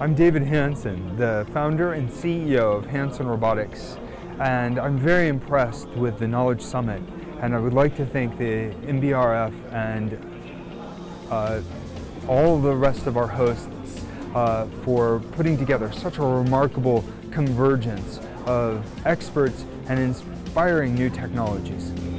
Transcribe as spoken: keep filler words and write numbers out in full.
I'm David Hanson, the founder and C E O of Hanson Robotics, and I'm very impressed with the Knowledge Summit, and I would like to thank the M B R F and uh, all the rest of our hosts uh, for putting together such a remarkable convergence of experts and inspiring new technologies.